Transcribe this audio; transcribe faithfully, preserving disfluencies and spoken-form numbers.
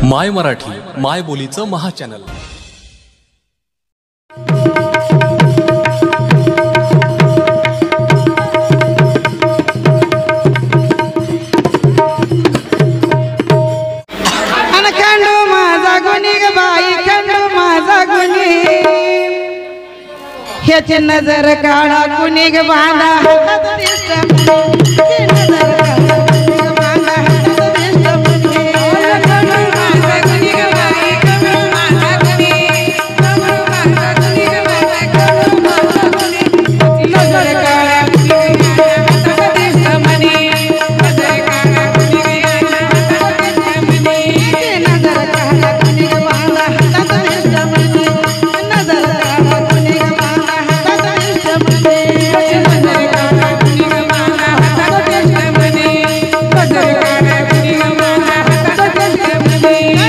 माय मराठी माय बोलीचं महाचॅनल. ह्याची नजर काढा कुणी ग बांधा हातात दिसत ह्याची नजर काढा कुणी ग बांधा हातात दिसत कुणी माझा कुणी ग बाई कमळ माझा कुणी कमळ माझा कुणी ग बाई कमळ माझा कुणी ह्याची नजर काढा कुणी ग बांधा हातात दिसत म्हणे नजर काढा कुणी ग बांधा हातात दिसत म्हणे ह्याची नजर काढा कुणी ग बांधा हातात दिसत म्हणे नजर काढा कुणी ग Yeah.